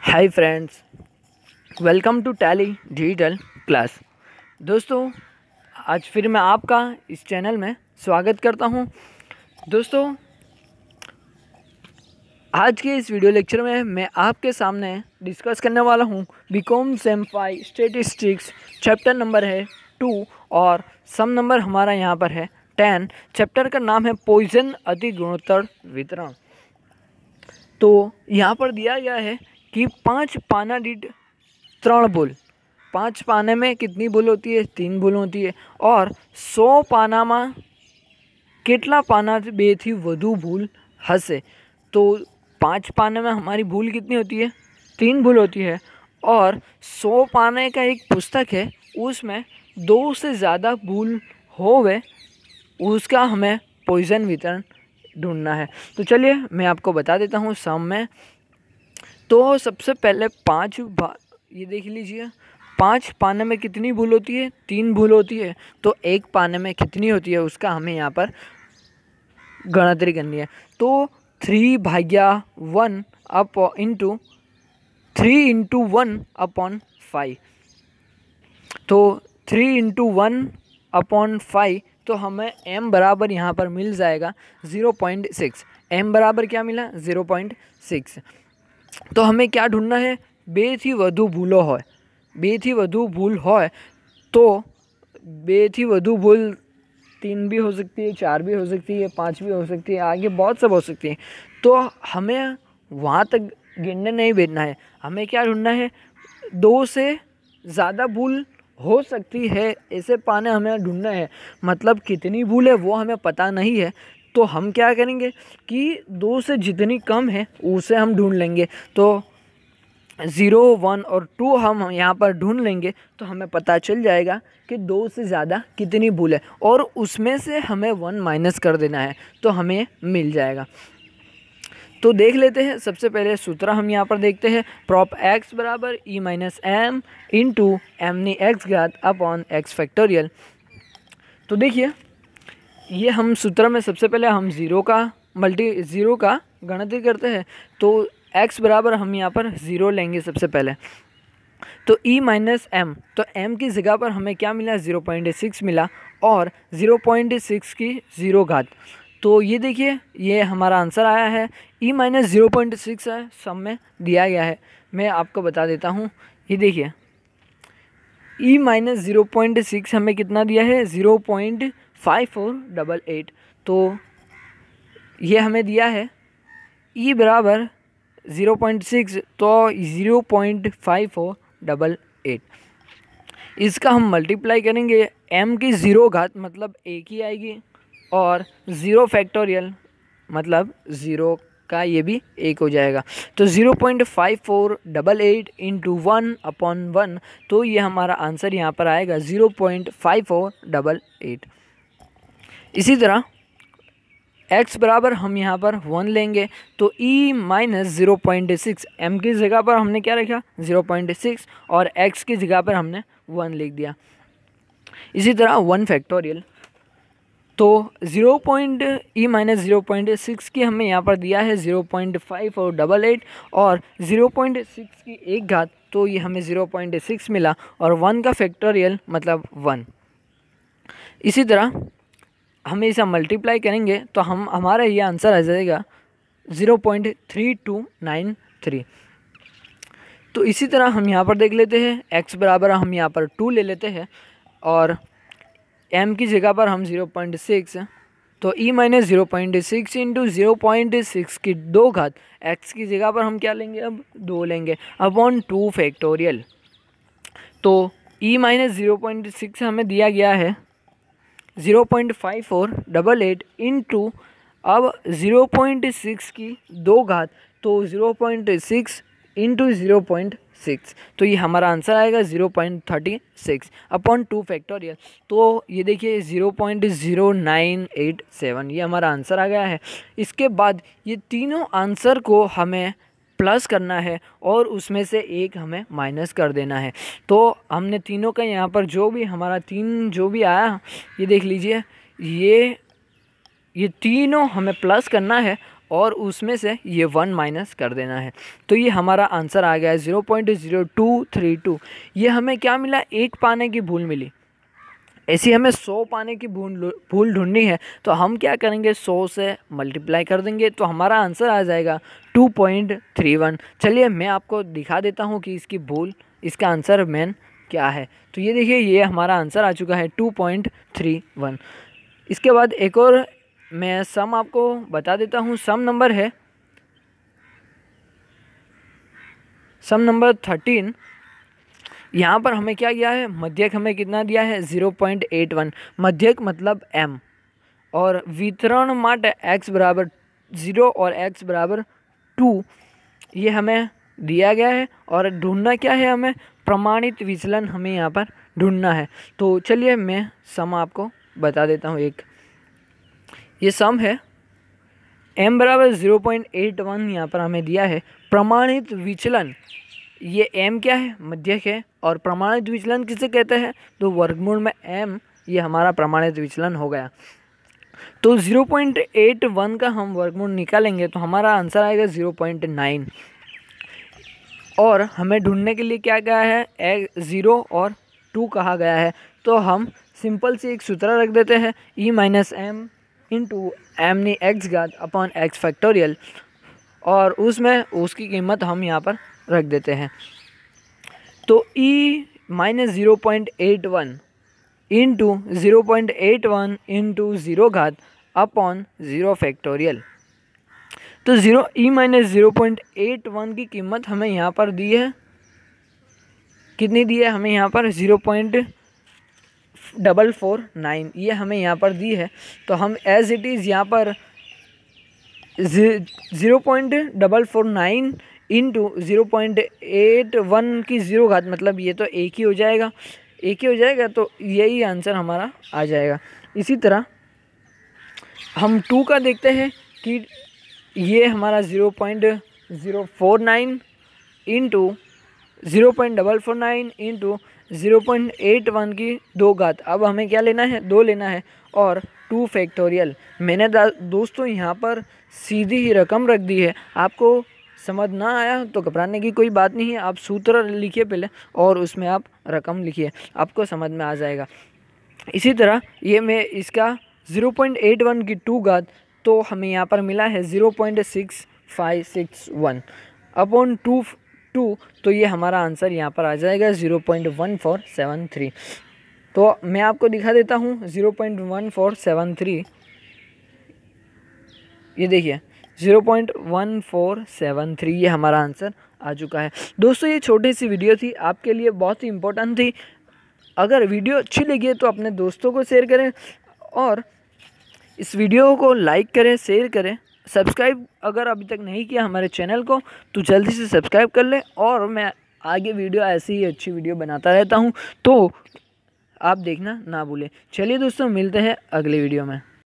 Hi friends, welcome to Tally digital class. दोस्तों, आज फिर मैं आपका इस चैनल में स्वागत करता हूं। दोस्तों, आज के इस वीडियो लेक्चर में मैं आपके सामने डिस्कस करने वाला हूं BCom sem 5 statistics. Chapter number है 2 और सम नंबर हमारा यहाँ पर है 10। चैप्टर का नाम है पॉइजन अति गुणोत्तर वितरण। तो यहाँ पर दिया गया है कि 5 पाना दीठ 3 भूल। 5 पाने में कितनी भूल होती है? 3 भूल होती है। और 100 पाना में કેટલા પાનાથી 2 થી વધુ ભૂલ હશે? तो 5 पाने में हमारी भूल कितनी होती है? 3 भूल होती है। और 100 पाने का एक पुस्तक है, उसमें 2 से ज़्यादा भूल होवे उसका हमें पॉइजन वितरण ढूंढना है। तो चलिए मैं आपको बता देता हूँ सम में। तो सबसे पहले ये देख लीजिए, 5 पाने में कितनी भूल होती है? 3 भूल होती है। तो 1 पाने में कितनी होती है उसका हमें यहाँ पर गणतरी करनी है। तो 3/1 अप इंटू 3 × 1/5। तो 3 × 1/5 तो हमें m बराबर यहाँ पर मिल जाएगा 0.6। m बराबर क्या मिला? 0.6। तो हमें क्या ढूंढना है? 2 થી વધુ ભૂલો હોય। 2 થી વધુ भूल હોય तो 2 થી વધુ भूल 3 भी हो सकती है, 4 भी हो सकती है, 5 भी हो सकती है, आगे बहुत सब हो सकती है। तो हमें वहाँ तक गिनने नहीं बैठना है, हमें क्या ढूंढना है? 2 से ज़्यादा भूल हो सकती है ऐसे पाने हमें ढूंढना है। मतलब कितनी भूल है वो हमें पता नहीं है, तो हम क्या करेंगे कि 2 से जितनी कम है उसे हम ढूंढ लेंगे। तो 0, 1 और 2 हम यहाँ पर ढूंढ लेंगे तो हमें पता चल जाएगा कि 2 से ज़्यादा कितनी भूल है, और उसमें से हमें 1 माइनस कर देना है तो हमें मिल जाएगा। तो देख लेते हैं। सबसे पहले सूत्र हम यहाँ पर देखते हैं, प्रॉप x बराबर e - m into m x घात अपॉन x फैक्टोरियल। तो देखिए, ये हम सूत्र में सबसे पहले हम ज़ीरो का गणतरी करते हैं। तो x बराबर हम यहाँ पर 0 लेंगे सबसे पहले। तो e - m, तो m की जगह पर हमें क्या मिला? 0.6 मिला, और 0.6 की 0 घात। तो ये देखिए, ये हमारा आंसर आया है। e - 0.6 है, सम में दिया गया है। मैं आपको बता देता हूँ, ये देखिए e - 0.6 हमें कितना दिया है? 0.5488। तो ये हमें दिया है e बराबर 0.6, तो 0.5488। इसका हम मल्टीप्लाई करेंगे, m की 0 घात मतलब 1 ही आएगी, और 0 फैक्टोरियल मतलब 0 का ये भी 1 हो जाएगा। तो 0.5488 इंटू 1/1, तो ये हमारा आंसर यहाँ पर आएगा 0.5488। इसी तरह x बराबर हम यहाँ पर 1 लेंगे। तो e - 0.6, m की जगह पर हमने क्या रखा? 0.6, और x की जगह पर हमने 1 लिख दिया। इसी तरह 1 फैक्टोरियल, तो e - 0.6 की हमें यहाँ पर दिया है 0.5488, और 0.6 की 1 घात, तो ये हमें 0.6 मिला, और 1 का फैक्टोरियल मतलब 1। इसी तरह हमें इसे मल्टीप्लाई करेंगे तो हमारा ये आंसर आ जाएगा 0.3293। तो इसी तरह हम यहाँ पर देख लेते हैं, x बराबर हम यहाँ पर 2 ले लेते हैं, और m की जगह पर हम 0.6, तो e - 0.6 इंटू 0.6 की 2 घात, x की जगह पर हम क्या लेंगे? अब 2 लेंगे, अपॉन 2 फैक्टोरियल। तो e - 0.6 हमें दिया गया है 0.5488 इंटू अब 0.6 की 2 घात, तो 0.6 इंटू 0.6, तो ये हमारा आंसर आएगा 0.36 अपॉन 2 फैक्टोरियल। तो ये देखिए 0.0987, ये हमारा आंसर आ गया है। इसके बाद ये तीनों आंसर को हमें प्लस करना है, और उसमें से एक हमें माइनस कर देना है। तो हमने तीनों का यहाँ पर जो भी हमारा 3 जो भी आया, ये देख लीजिए, ये तीनों हमें प्लस करना है, और उसमें से ये 1 माइनस कर देना है। तो ये हमारा आंसर आ गया है 0.0232। ये हमें क्या मिला, एक पाने की भूल मिली। ऐसी हमें 100 पाने की भूल ढूंढनी है, तो हम क्या करेंगे, 100 से मल्टीप्लाई कर देंगे, तो हमारा आंसर आ जाएगा 2.31। चलिए मैं आपको दिखा देता हूँ कि इसका आंसर मेन क्या है। तो ये देखिए, ये हमारा आंसर आ चुका है 2.31। इसके बाद एक और मैं सम आपको बता देता हूँ। सम नंबर है सम नंबर 13। यहाँ पर हमें क्या दिया है, मध्यक हमें कितना दिया है 0.81। मध्यक मतलब m, और वितरण माटे x बराबर 0 और x बराबर 2 ये हमें दिया गया है। और ढूंढना क्या है, हमें प्रमाणित विचलन हमें यहाँ पर ढूंढना है। तो चलिए मैं सम आपको बता देता हूँ। एक ये सम है, m बराबर 0.81 यहाँ पर हमें दिया है। प्रमाणित विचलन, ये m क्या है, मध्यक है, और प्रमाणित विचलन किसे कहते हैं, तो वर्गमूल में m, ये हमारा प्रमाणित विचलन हो गया। तो 0.81 का हम वर्गमूल निकालेंगे तो हमारा आंसर आएगा 0.9। और हमें ढूंढने के लिए क्या कहा है, 0 और 2 कहा गया है। तो हम सिंपल से एक सूत्र रख देते हैं, e minus m into M नी एक्स घात अपॉन एक्स फैक्टोरियल, और उसमें उसकी कीमत हम यहाँ पर रख देते हैं। तो e माइनस 0.81 इंटू 0.81 इंटू 0 घात अपॉन 0 फैक्टोरियल। तो e माइनस 0.81 की कीमत हमें यहाँ पर दी है, कितनी दी है हमें यहाँ पर 0.449, ये हमें यहाँ पर दी है। तो हम एज इट इज़ यहाँ पर 0.449 इंटू 0.81 की 0 घात, मतलब ये तो एक ही हो जाएगा, तो यही आंसर हमारा आ जाएगा। इसी तरह हम 2 का देखते हैं कि ये हमारा 0.049 इंटू 0.449 इंटू 0.81 की 2 घात। अब हमें क्या लेना है, 2 लेना है, और 2 फैक्टोरियल। मैंने दोस्तों यहाँ पर सीधी ही रकम रख दी है। आपको समझ ना आया तो घबराने की कोई बात नहीं है, आप सूत्र लिखिए पहले और उसमें आप रकम लिखिए, आपको समझ में आ जाएगा। इसी तरह ये मैं इसका 0.81 की 2 घात, तो हमें यहाँ पर मिला है 0.6561 अपॉन 2, तो ये हमारा आंसर यहाँ पर आ जाएगा 0.1473। तो मैं आपको दिखा देता हूँ 0.1473, ये देखिए 0.1473, ये हमारा आंसर आ चुका है। दोस्तों ये छोटी सी वीडियो थी, आपके लिए बहुत ही इम्पोर्टेंट थी। अगर वीडियो अच्छी लगी तो अपने दोस्तों को शेयर करें, और इस वीडियो को लाइक करें, शेयर करें। सब्सक्राइब अगर अभी तक नहीं किया हमारे चैनल को तो जल्दी से सब्सक्राइब कर लें, और मैं आगे वीडियो ऐसी ही अच्छी वीडियो बनाता रहता हूँ, तो आप देखना ना भूलें। चलिए दोस्तों, मिलते हैं अगले वीडियो में।